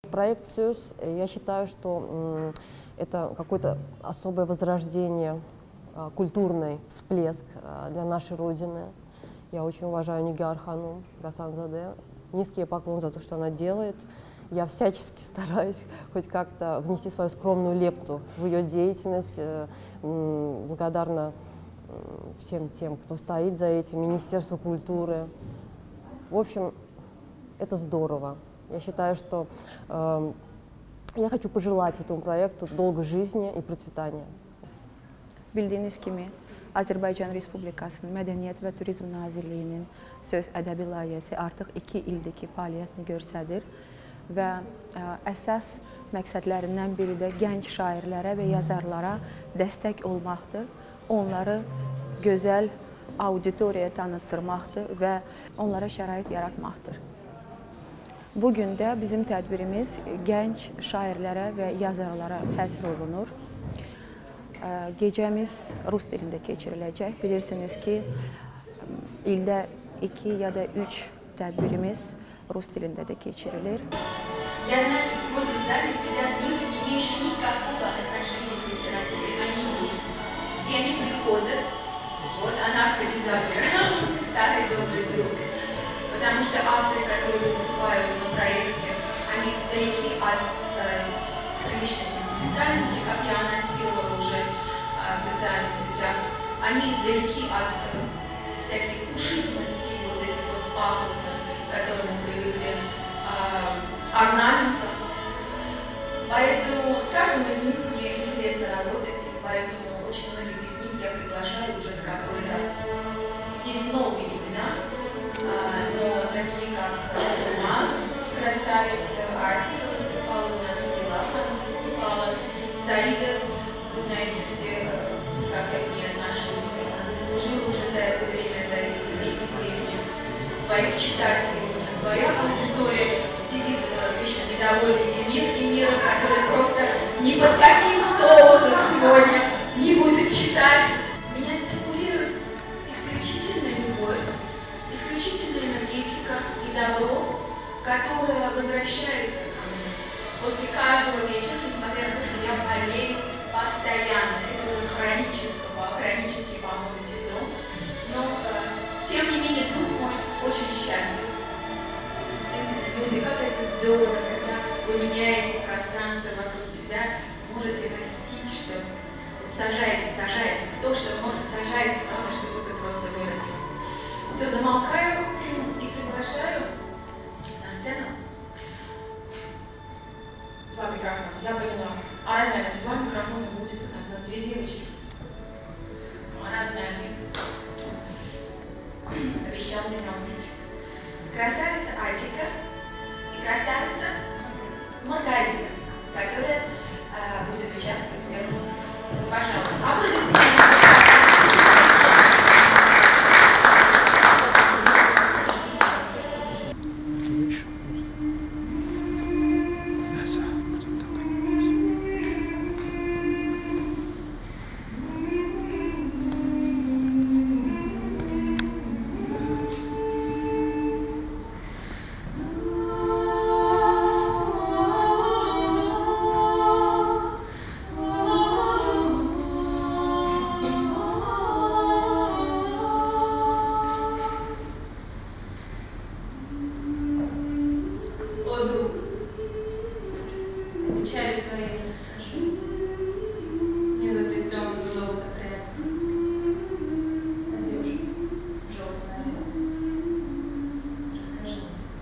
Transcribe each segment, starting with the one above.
Проект «СЮЗ», я считаю, что это какое-то особое возрождение, культурный всплеск для нашей Родины. Я очень уважаю Нигар Ханум Гасанзаде. Низкий поклон за то, что она делает. Я всячески стараюсь хоть как-то внести свою скромную лепту в ее деятельность. Благодарна всем тем, кто стоит за этим, Министерству культуры. В общем, это здорово. Я считаю, что я хочу пожелать этому проекту долгой жизни и процветания. Bildiğiniz kimi, Azərbaycan Respublikasının Mədəniyyət və Turizm Nazirliyinin söz ədəbi layihəsi artıq 2 ildir ki, fəaliyyətini göstərir və əsas məqsədlərindən biri də gənc şairlərə və yazarlara dəstək olmaqdır. Onları gözəl auditoriyaya tanıtdırmaqdır və onlara şərait yaratmaqdır. Bugün də bizim tədbirimiz gənc şairlərə və yazarlara təsir olunur. Gecəmiz rus dilində keçiriləcək. Bilirsiniz ki, ildə 2 ya da 3 tədbirimiz rus dilində də keçirilir. Я знаю, что сегодня в зале сидят люди, не имеющие никакого отношения к литературе. Они есть. И они приходят. Вот она хоть и старый добрый друг. Потому что авторы, которые выступают на проекте, они далеки от личной сентиментальности, как я анонсировала уже в социальных сетях. Они далеки от всяких пушистостей, вот этих вот пафосных, к которым мы привыкли, орнаментов. Поэтому с каждым из них мне интересно работать, и поэтому очень многих из них я приглашаю уже в который раз. Есть новые имена, но такие как Тумас, красавица, Атика выступала у нас, Милахан выступала, Саида, вы знаете все, как я к ней отношусь, она заслужила уже за это время, за это промежуток времени своих читателей, у нее своя аудитория, сидит вечно недовольный Эмир, который просто ни под каким соусом сегодня не будет читать. Меня стимулирует исключительная любовь, исключительная энергетика и добро, которое возвращается ко мне после каждого вечера, несмотря на то, что я болею постоянно. Это уже хронический, по-моему, синдром. Но, тем не менее, дух мой очень счастлив. Действительно, люди, как это здорово, когда вы меняете пространство вокруг себя, можете растить, что вот сажаете, кто что может, сажаете, главное, чтобы это просто выросло. Все, замолкаю и приглашаю на сцену. 2 микрофона, я поняла. А размерно 2 микрофона будет у нас на 2 девочки. Размерные. Обещал меня убить. Красавица Атика и красавица Маргарита, которая будет участвовать в первом. Пожалуйста, аплодисменты. Печали своей расскажи, не заплетенный в золото пряд, одежда, желтый наряд. Расскажи.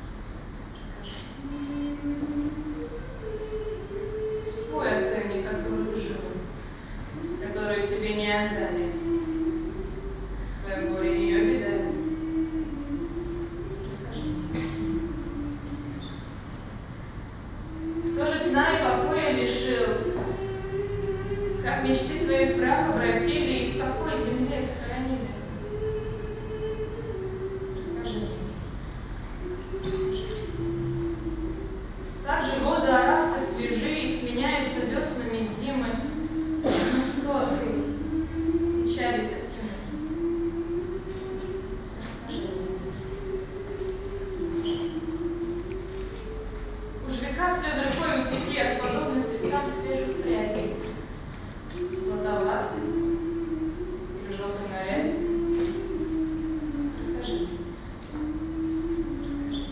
Спой о той мне, которую жил, которую тебе не отдали. Твое горе, ее беда. Кто же сна и покоя лишил? Как мечты твои в прах обратили и в какой земле сохранили? Расскажи мне. Так же воды Аракса свежи и сменяются веснами зимы. Кто ты? Печали такими. Расскажи мне. Уж века слез рекой цветам свежих прядей. Златовласый или желтый наряд. Расскажи. Расскажи.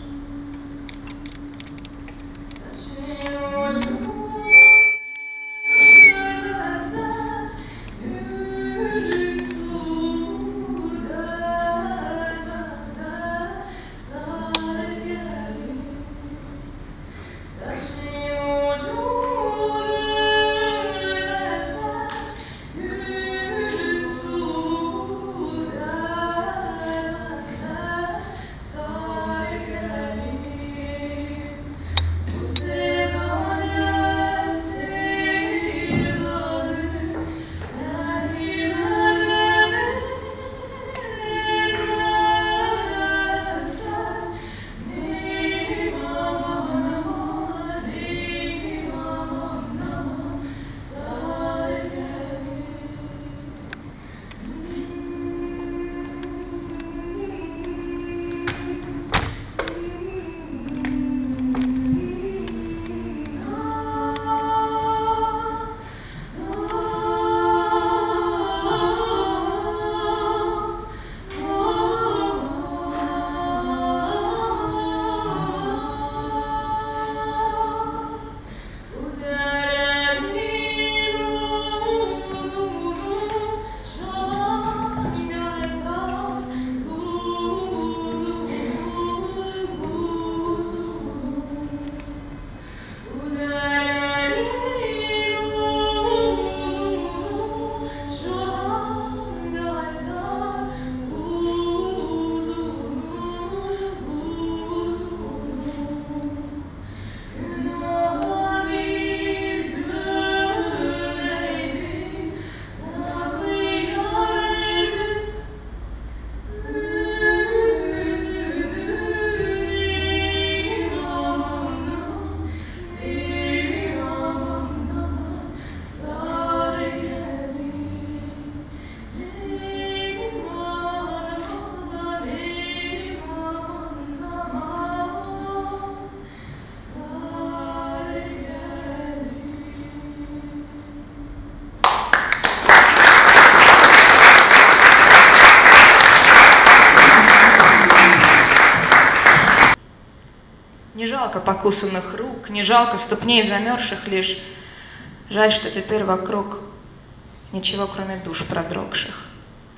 Не жалко покусанных рук, не жалко ступней замерзших лишь. Жаль, что теперь вокруг ничего, кроме душ продрогших.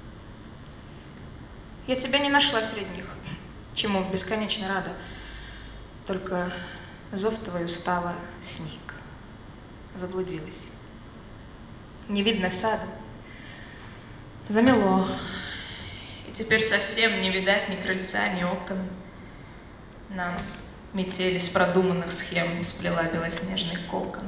Я тебя не нашла среди них, чему бесконечно рада. Только зов твой устала сник, заблудилась. Не видно сада, замело, и теперь совсем не видать ни крыльца, ни окон. Нам метель из продуманных схем сплела белоснежный кокон.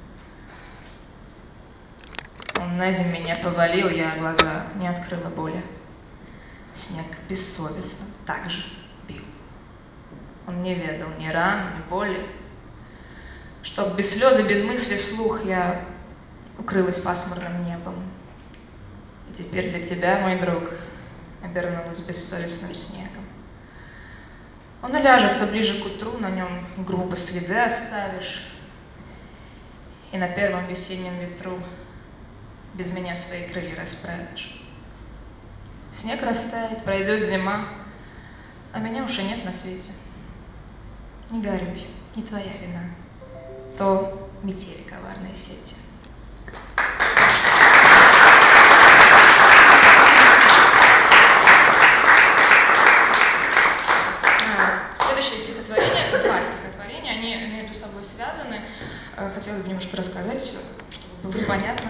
Он на землю меня повалил, я глаза не открыла боли. Снег бессовестно так же бил. Он не ведал ни ран, ни боли. Чтоб без слез и без мысли вслух я укрылась пасмурным небом. И теперь для тебя, мой друг, обернулась бессовестным снегом. Он уляжется ближе к утру, на нем грубо следы оставишь, и на первом весеннем ветру без меня свои крылья расправишь. Снег растает, пройдет зима, а меня уже нет на свете. Не горюй, не твоя вина, то метели коварные сети. Следующее стихотворение, два стихотворения, они между собой связаны. Хотела бы немножко рассказать, чтобы было понятно.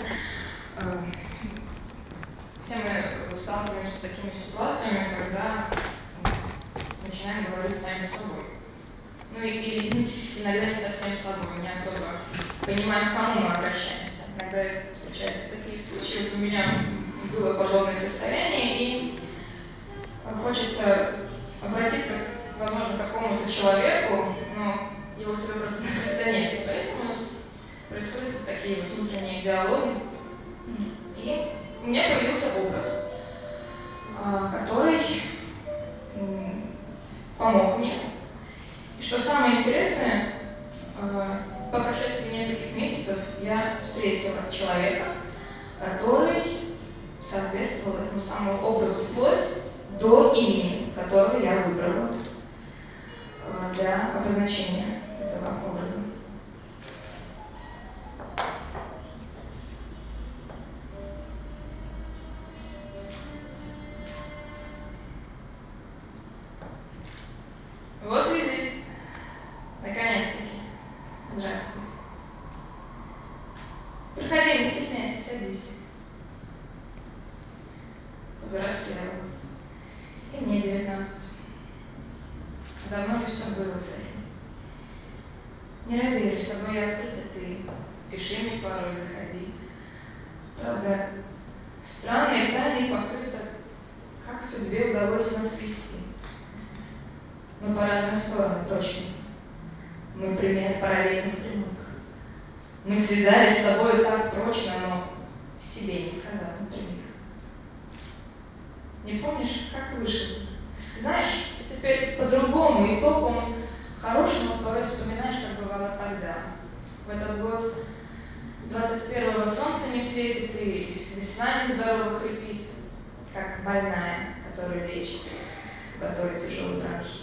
Все мы сталкиваемся с такими ситуациями, когда начинаем говорить сами с собой. Ну или иногда не совсем с собой, не особо понимаем, к кому мы обращаемся. Иногда встречаются такие случаи. Вот у меня было подобное состояние, и хочется обратиться, возможно, к какому-то человеку, но его у тебя просто нет. И поэтому происходят вот такие вот внутренние диалоги. И у меня появился образ, который помог мне. И что самое интересное, по прошествии нескольких месяцев я встретила человека, который соответствовал этому самому образу вплоть до имени, которое я выбрала для обозначения этого образа. Вот визит. Наконец-таки. Здравствуй. Проходи, не стесняйся, садись. Взрослела. И мне 19. Давно ли все было, Софи? Не робей, с тобой я открыта, ты пиши мне порой, заходи. Правда, странные тайны покрыто, как судьбе удалось нас свести. Мы по разные стороны, точно. Мы пример параллельных прямых. Мы связались с тобой так прочно, но в себе не сказав напрямик. Не помнишь, как вышел? Знаешь, все теперь по-другому, и током хорошему порой вспоминаешь, как бывало тогда. В этот год 21-го солнце не светит, и весна нездорово хрипит, как больная, которая лечит, у которой тяжелый бронхит.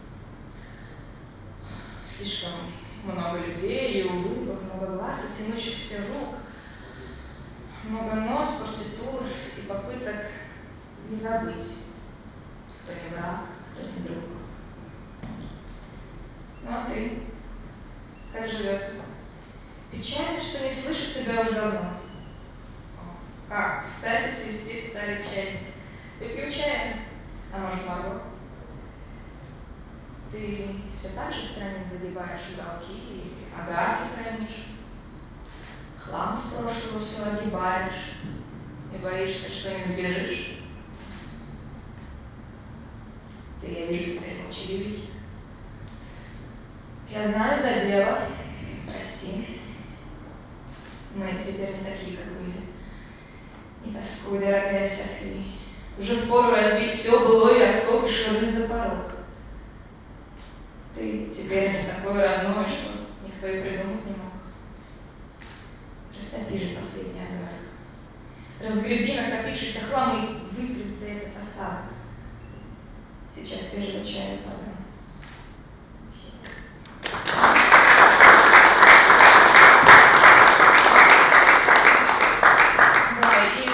Слишком много людей и улыбок, много глаз и тянущихся рук, много нот, партитур и попыток не забыть, кто не враг, кто не друг. Ну а ты? Как живется? Печально, что не слышу тебя уже давно. Как, кстати, свистит старый чайник. Ты пью чая? А может, могу? Ты все так же страниц забиваешь уголки и огарки хранишь? Хлам с прошлого все огибаешь и боишься, что не сбежишь? Ты, я вижу, теперь молчаливый. Я знаю за дело, прости. Мы теперь не такие, как были. Не тоскуй, дорогая София. Уже впору разбить все былое осколок и швырнуть за порог. Ты теперь не такой родной, что никто и придумать не мог. Растопи же последний огарок. Разгреби накопившийся хлам и выплюнь ты этот осадок. Сейчас свежего чая подам. Да, и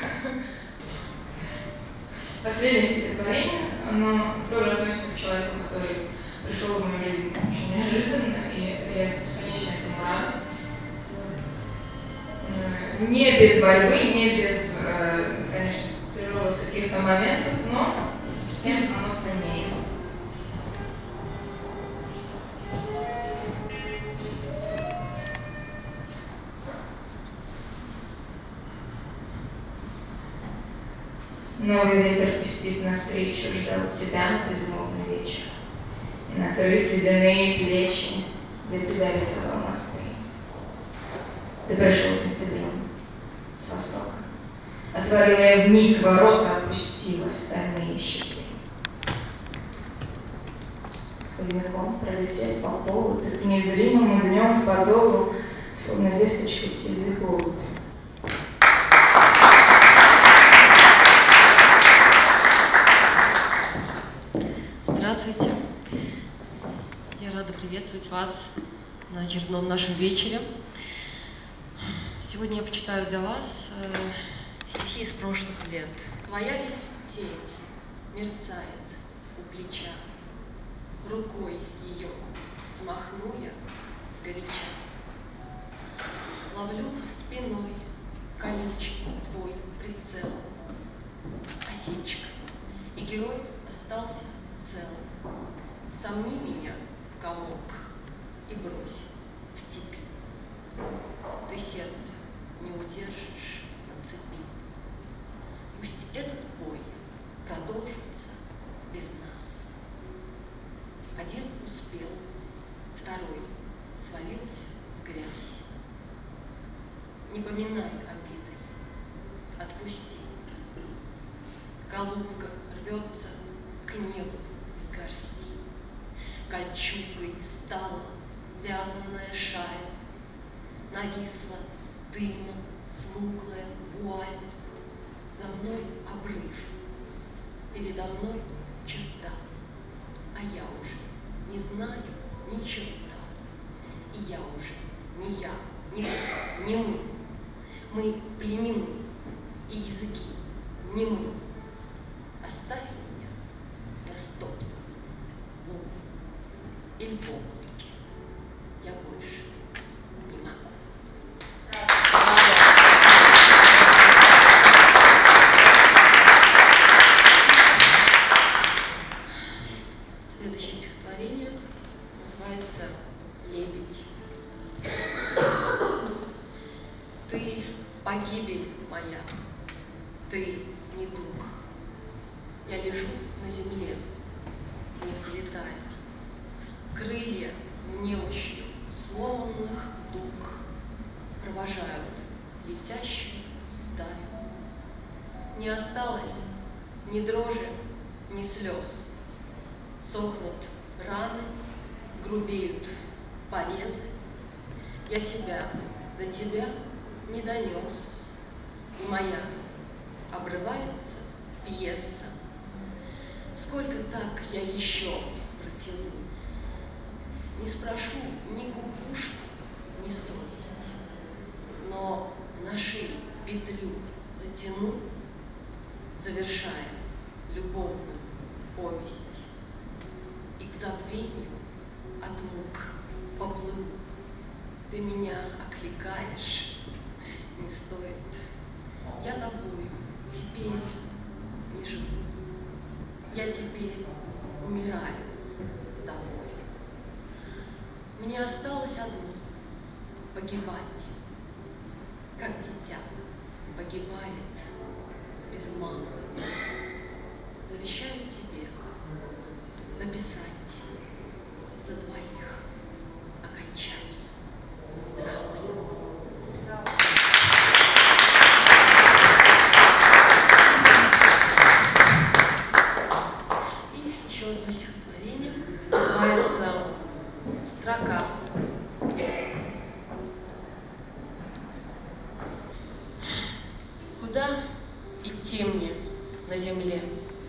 последнее стихотворение, оно тоже относится к человеку, который пришел в мою жизнь очень неожиданно, и я бесконечно этому рада. Не без борьбы, не без, конечно, тяжелых каких-то моментов, но тем оно ценнее. Новый ветер пестит навстречу, ждал тебя на безмолвный вечер. И, накрыв ледяные плечи, для тебя рисовал мосты. Ты пришел сентябрем с востока. Отворила я вмиг ворота, опустила стальные щиты. Сквозняком пролететь по полу, ты к незримому днем подолу, словно весточку сизый голубь. Здравствуйте. Я рада приветствовать вас на очередном нашем вечере. Сегодня я почитаю для вас стихи из прошлых лет. Твоя ли тень мерцает у плеча, рукой ее смахну я сгоряча. Ловлю спиной колючий твой прицел, осечка, и герой остался цел. Сомни меня в комок и брось в степи. Ты сердце не удержишь на цепи. Пусть этот бой продолжится без нас. Один успел, второй свалился в грязь. Не поминай обидой, отпусти. Голубка рвется к небу из горсти. Кольчугой стала вязаная шаль, нависла дымом смуглая вуаль. За мной обрыв, передо мной черта, а я уже не знаю ни черта. И я уже не я, не ты, не мы. Мы пленены, и языки не мы. Оставь меня на стопе, лугу или полке. Я больше не могу. Следующее стихотворение называется «Лебедь». Ты погибель моя, ты недуг. Я лежу на земле, не взлетая. Крылья немощью сломанных дуг провожают летящую стаю. Не осталось ни дрожи, ни слез. Сохнут раны, грубеют порезы. Я себя до тебя не донес, и моя обрывается пьеса. Сколько так я еще протяну? Не спрошу ни кукушку, ни совесть, но на шее петлю затяну, завершая любовную повесть. И к забвению от мук поплыву. Ты меня окликаешь, не стоит. Я тобою теперь не живу. Я теперь умираю тобой. Мне осталось одно — погибать, как дитя погибает без мамы. Завещаю тебе написать за двоих окончание драмы. И еще одно стихотворение называется «Строка». Куда идти мне на земле?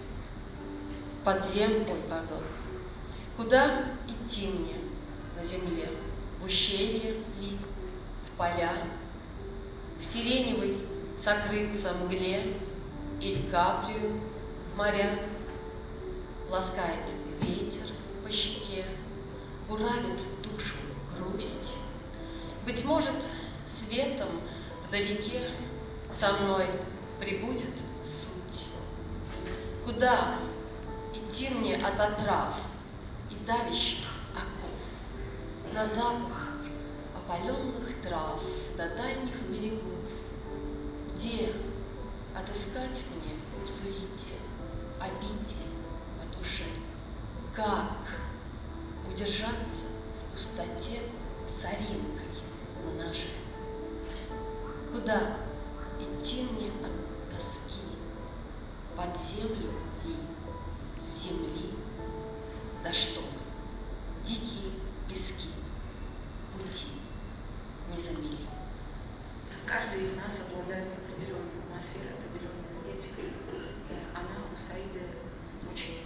Куда идти мне на земле? В ущелье ли, в поля, в сиреневой сокрыться мгле или каплею в моря? Ласкает ветер по щеке, буравит душу грусть. Быть может, светом вдалеке со мной прибудет суть. Куда идти мне от отрав и давящих оков, на запах опаленных трав до дальних берегов? Где отыскать мне в суете обитель по душе? Как удержаться в пустоте соринкой на ноже? Куда идти мне от тоски? Под землю ли, с земли? Да чтобы дикие пески пути не замели. Каждый из нас обладает определенной атмосферой, определенной энергетикой. И она у Саиды очень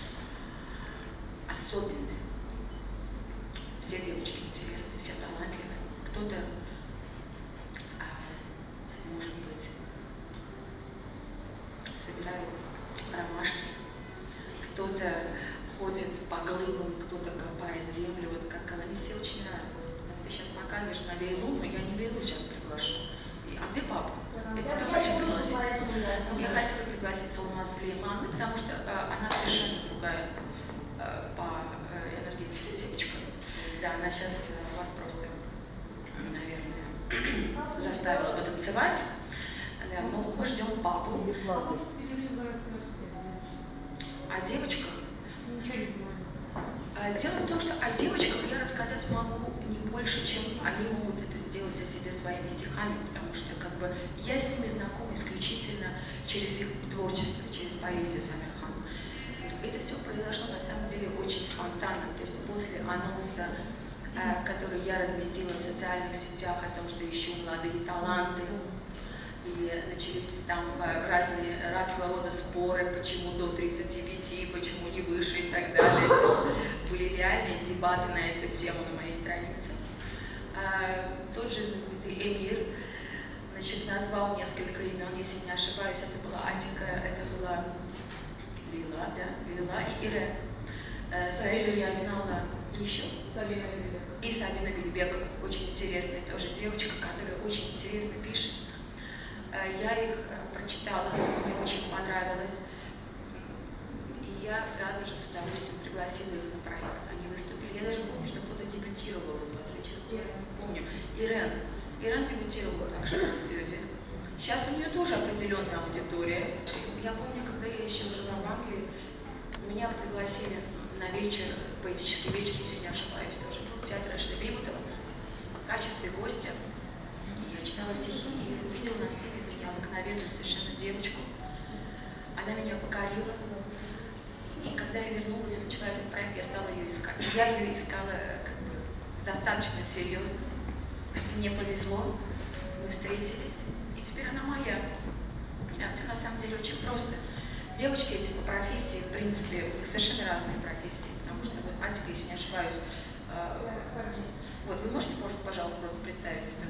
особенная. Все девочки интересные, все талантливые. Кто-то, может быть, собирает ромашки, кто-то ходит по глыбам, кто-то копает землю. Вот как говорили, все очень разные. Ты сейчас показываешь на Лейлу, но я не Лейлу сейчас приглашу. А где папа? Я тебя хочу пригласить. Ну, я хотела пригласить Солмаз Сулеймановну, потому что она совершенно другая по энергетике девочка. Да, она сейчас вас просто, наверное, заставила бы танцевать. Да, но мы ждем папу. О девочках? Ничего не знаю. Дело в том, что о девочках я рассказать могу не больше, чем они могут это сделать о себе своими стихами, потому что как бы я с ними знакома исключительно через их творчество, через поэзию Самирхан. Это все произошло на самом деле очень спонтанно, то есть после анонса которую я разместила в социальных сетях о том, что ищу молодые таланты. И начались там разного рода споры, почему до 35, почему не выше и так далее. То есть были реальные дебаты на эту тему на моей странице. Тот же знаменитый Эмир, значит, назвал несколько имен, если не ошибаюсь, это была Атика, это была Лила, да, Лила и Ирен. Саиду я знала еще. И Сабина Бельбек, очень интересная тоже девочка, которая очень интересно пишет. Я их прочитала, мне очень понравилось. И я сразу же с удовольствием пригласила их на проект. Они выступили. Я даже помню, что кто-то дебютировал из вас, честно. Я помню. Ирен дебютировала также на Сьюзе. Сейчас у нее тоже определенная аудитория. Я помню, когда я еще жила в Англии, меня пригласили на вечер, поэтический вечер, если не ошибаюсь, тоже в театр Эшли Бибутова в качестве гостя. Я читала стихи и увидела на сцене эту необыкновенную совершенно девочку. Она меня покорила. И когда я вернулась и начала этот проект, я стала ее искать. Я ее искала как бы достаточно серьезно. Мне повезло, мы встретились. И теперь она моя. Все на самом деле очень просто. Девочки эти по профессии, в принципе, у них совершенно разные профессии. Потому что вот Атика, если не ошибаюсь, вот вы можете, пожалуйста, просто представить себя?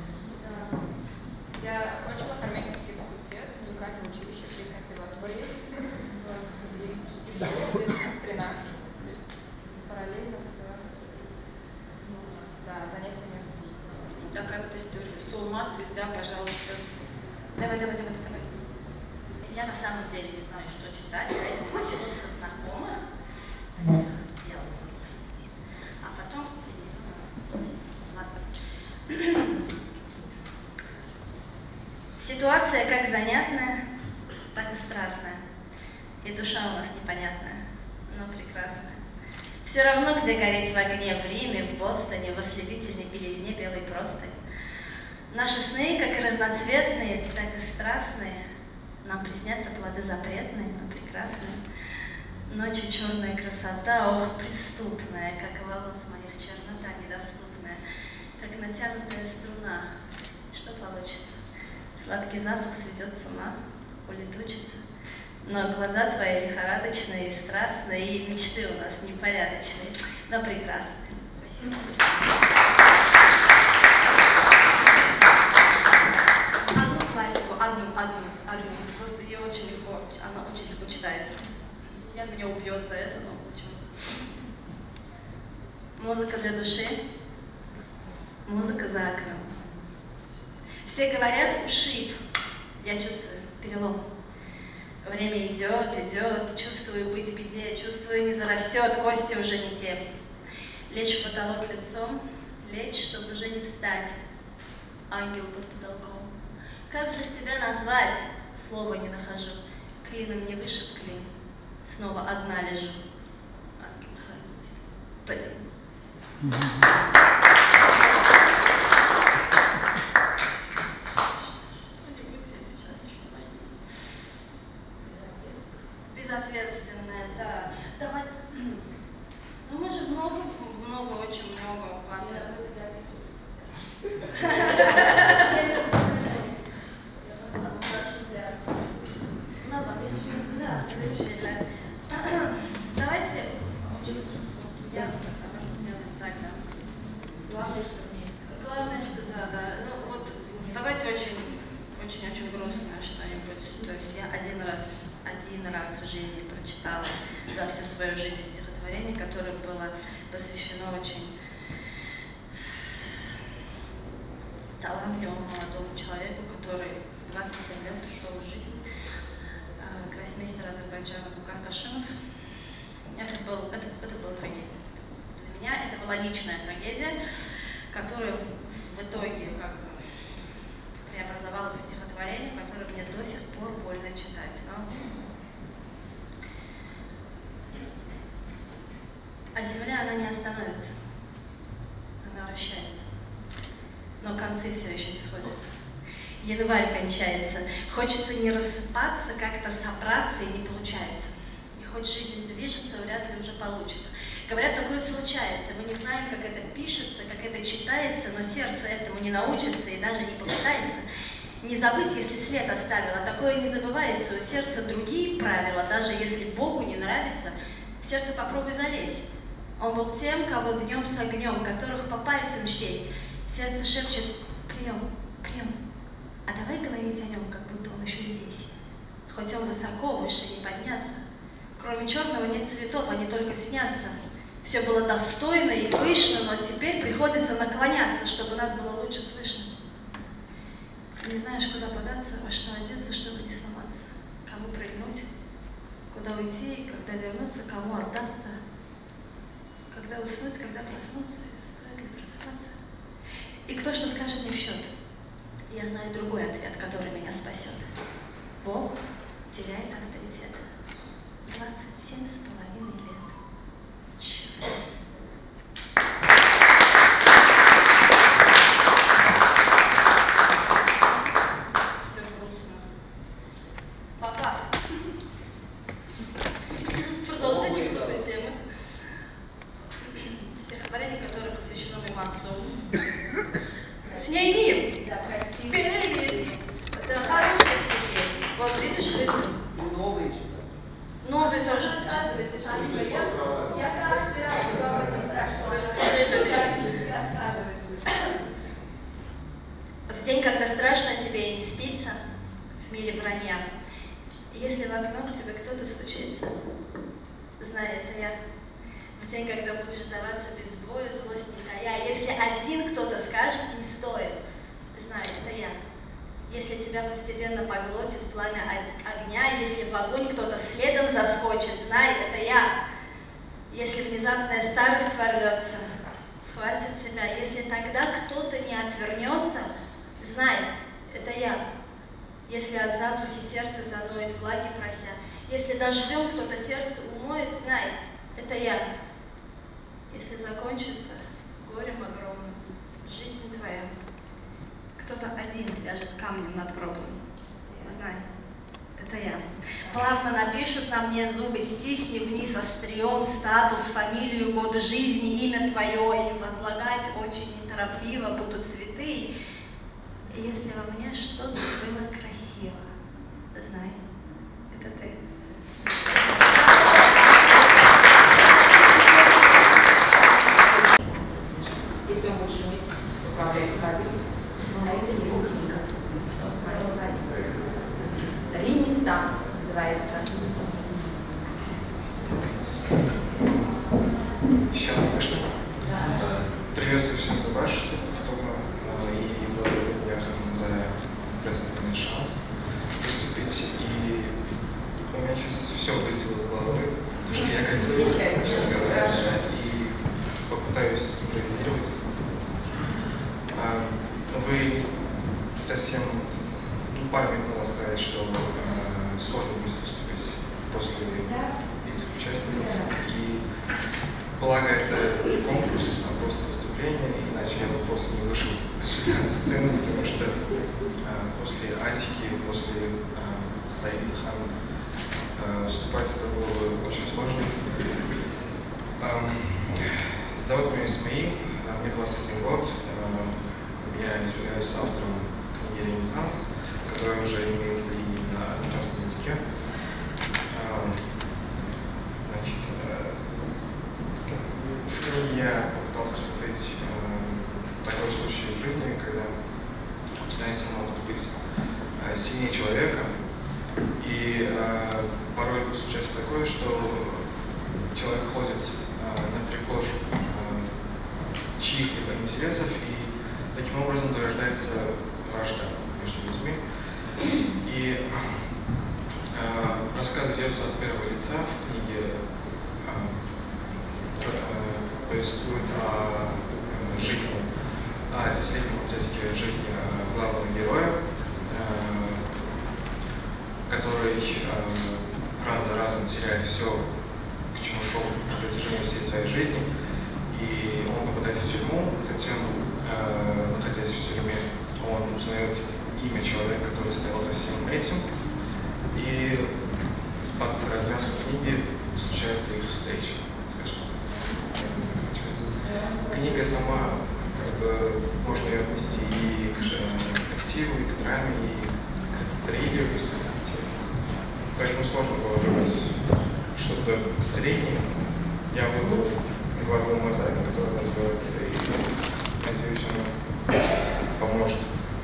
Я окончила хормейский факультет, музыкальное училище при консерватории в 13, то есть параллельно с занятиями. Такая вот история. Солма, звезда, пожалуйста. Давай, вставай. Я на самом деле не знаю, что читать, поэтому начну со знакомых дел. А потом... Ладно. Ситуация как занятная, так и страстная. И душа у нас непонятная, но прекрасная. Все равно, где гореть в огне, в Риме, в Бостоне, в ослепительной белизне белой простыни. Наши сны, как и разноцветные, так и страстные. Нам приснятся плоды запретные, но прекрасные. Ночью черная красота, ох, преступная, как и волос моих чернота недоступная, как натянутая струна. Что получится? Сладкий запах сведет с ума, улетучится. Но глаза твои лихорадочные и страстные, и мечты у нас непорядочные, но прекрасные. Спасибо. Одну классику, одну. Просто ее очень легко, она очень легко читается. Я меня убьет за это, но почему? Музыка для души, музыка за окном. Все говорят ушиб, я чувствую перелом. Время идет, чувствую быть в беде, чувствую не зарастет, кости уже не те. Лечь в потолок лицом, лечь, чтобы уже не встать. Ангел под потолком. Как же тебя назвать? Слова не нахожу. Клином не вышиб клин. Снова одна лежу. Ангел-хранитель. Блин. Безответственная, да. Давай. Ну мы же очень много Давайте. Главное, что да. Ну вот давайте очень грустное что-нибудь. То есть я один раз в жизни прочитала за всю свою жизнь стихотворение, которое было посвящено очень талантливому молодому человеку, который в 27 лет ушел в жизнь, гроссмейстер Азербайджана Фукар Кашимов. Это была трагедия. Для меня это была личная трагедия, которая в итоге как бы преобразовалась в стихотворение, которое мне до сих пор больно читать. А земля, она не остановится, она вращается, но концы все еще не сходятся. Январь кончается, хочется не рассыпаться, как-то собраться и не получается. И хоть жизнь движется, вряд ли уже получится. Говорят, такое случается. Мы не знаем, как это пишется, как это читается, но сердце этому не научится и даже не попытается. Не забыть, если след оставила, такое не забывается. У сердца другие правила, даже если Богу не нравится, в сердце попробуй залезь. Он был тем, кого днем с огнем, которых по пальцам счесть. Сердце шепчет: прием, прием. А давай говорить о нем, как будто он еще здесь. Хоть он высоко, выше не подняться. Кроме черного нет цветов, они только снятся. Все было достойно и пышно, но теперь приходится наклоняться, чтобы нас было лучше слышно. Не знаешь, куда податься, во что одеться, чтобы не сломаться. Кому прильнуть, куда уйти, когда вернуться, кому отдаться. Когда уснуть, когда проснуться, стоит ли просыпаться. И кто что скажет, не в счет. Я знаю другой ответ, который меня спасет. Бог теряет авторитет. 27,5 лет. Черт. В день, когда страшно тебе и не спится в мире вранья, если в окно к тебе кто-то стучится, знай, это я. В день, когда будешь сдаваться без боя, злость не тая, если один кто-то скажет, не стоит, знай, это я. Если тебя постепенно поглотит пламя огня, если в огонь кто-то следом заскочит, знай, это я. Если внезапная старость ворвется, схватит тебя, если тогда кто-то не отвернется, знай, это я. Если от засухи сердце заноет, влаги прося, если дождем кто-то сердце умоет, знай, это я. Если закончится горем огромным жизнь твоя, кто-то один ляжет камнем над гробом, знай, это я. Плавно напишут на мне зубы, стисни вниз острием статус, фамилию, годы жизни, имя твое, и возлагать очень неторопливо будут цветы. И если во мне что-то было красиво, знай, это ты. Если он будет шуметь, управляет кабелем, а это не книга. Ренессанс называется. Сейчас слышно? Да. Приветствую всех собравшихся и благодарю Яхану за предоставленный шанс выступить. И у меня сейчас все вылетело из головы, потому что я готовил, честно говоря, и попытаюсь импровизировать. Вы совсем пару минут надо сказать, что сложно будет выступить после этих участников. И благо это не конкурс, а просто выступление, иначе я бы просто не вышел сюда на сцену, потому что после Атики, после Саида Хана выступать это было бы очень сложно. Зовут меня Исмаил, мне 21 год, я являюсь автором книги «Ренессанс», которая уже имеется и на азербайджанском языке. Значит, в книге я попытался рассмотреть такой случай в жизни, когда обстоятельства могут быть сильнее человека. И порой случается такое, что человек ходит наперекор чьих-либо интересов, и таким образом зарождается вражда между людьми. И рассказ ведется от первого лица. В книге повествует о жизни, о 10-летнем отрезке жизни главного героя, который раз за разом теряет все, к чему шел на протяжении всей своей жизни. И он попадает в тюрьму, затем, находясь в тюрьме, он узнает имя человека, который стоял за всем этим. И под развязку книги случается их встреча, скажем так. книга сама, как бы, можно ее отнести и к детективу, и к драме, и к триллеру, если хотите. Поэтому сложно было выбрать что-то среднее. Я выбрал главу «Мозаика», которая называется, и надеюсь, она поможет.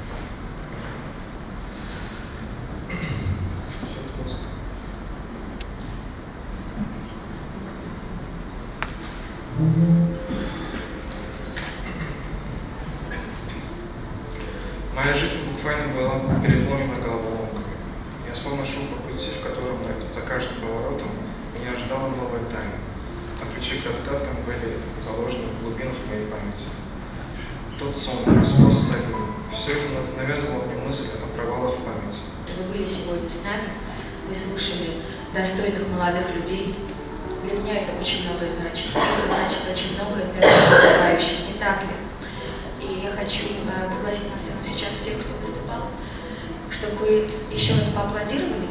Моя жизнь буквально была переполнена головоломками. Я словно шел по пути, в котором за каждым поворотом меня ожидала новая тайна, а ключи к разгадкам были заложены в глубинах моей памяти. Тот сон, распался огнем, все это навязывало мне мысль о провалах в памяти. Вы были сегодня с нами, вы слушали достойных молодых людей. Для меня это очень многое значит. Это значит очень многое для всех выступающих, не так ли? И я хочу пригласить на сцену сейчас всех, кто выступал, чтобы вы еще раз поаплодировали.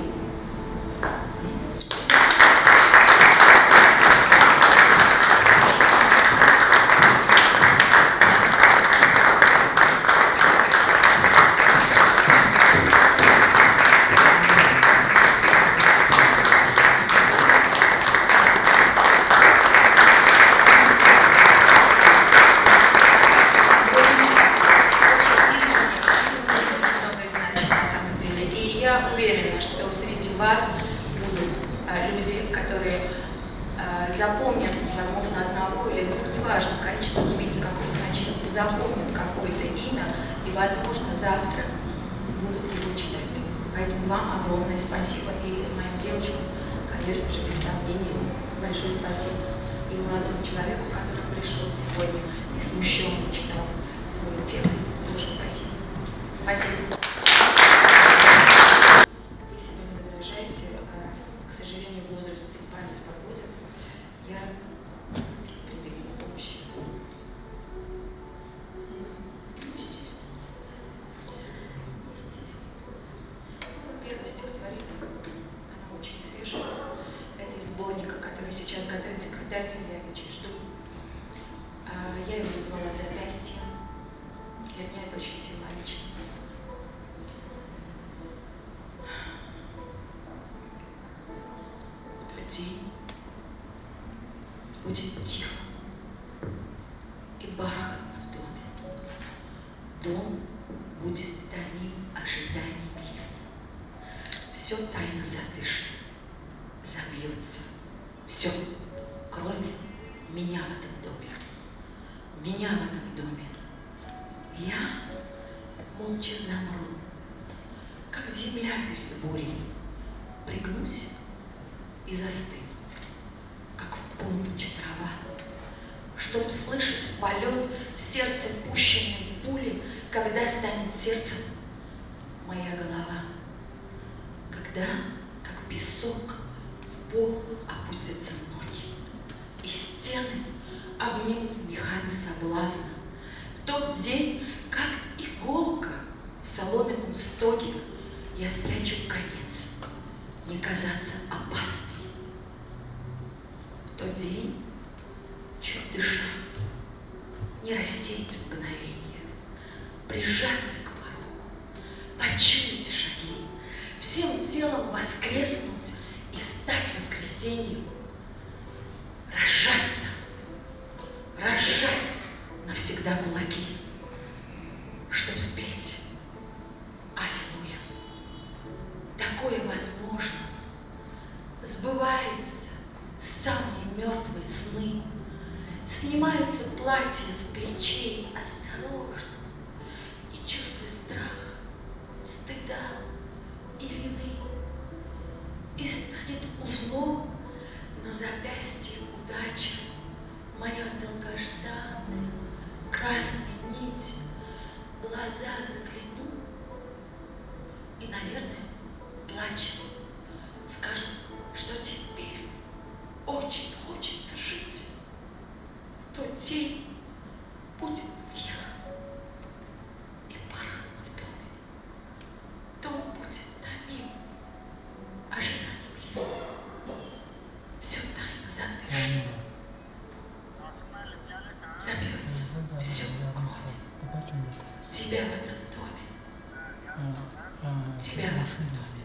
Вас будут люди, которые запомнят, возможно, одного или двух, неважно, количество не имеет никакого значения, запомнят какое-то имя и, возможно, завтра будут его читать. Поэтому вам огромное спасибо. И моим девочкам, конечно же, без сомнений, большое спасибо. И молодому человеку, который пришел сегодня и смущенно читал свой текст, тоже спасибо. Спасибо. К сожалению, возраст и память подводят. Я прибегну к помощи. Естественно. Первое стихотворение, оно очень свежее. Это из сборника, который сейчас готовится к изданию, я его очень жду. Я его назвала «Запястье». Для меня это очень символично. День будет тихо и бархатно в доме. Дом будет томим ожиданием ливня. Все тайно задышит, забьется. Все, кроме меня в этом доме. Меня в этом доме. Я молча замру, как земля перед бурей. Пригнусь и застыну, как в полночь трава, чтоб слышать полет в сердце пущенной пули, когда станет сердцем моя голова, когда, как в песок, в пол опустятся ноги, и стены обнимут мехами соблазна. В тот день, как иголка в соломенном стоге, я спрячу конец, не казаться опасной. В тот день, чуть дыша, не рассеять мгновение, прижаться к порогу, почуять шаги, всем телом воскреснуть и стать воскресеньем, разжать навсегда кулаки, чтоб спеть «Аллилуйя». Такое возможно, сбывается самые мертвые сны, снимаются платья с плечей осторожно, и чувствуя страх, стыда и вины, и станет узлом на запястье удача, моя долгожданная красная нить, глаза загляну и, наверное, плача, скажу, что теперь очень хочется жить. В тот день будет тихо и бархатно в доме. Дом будет томим ожиданием ливня. Все тайно задышит. тебя в этом доме. Тебя в этом доме.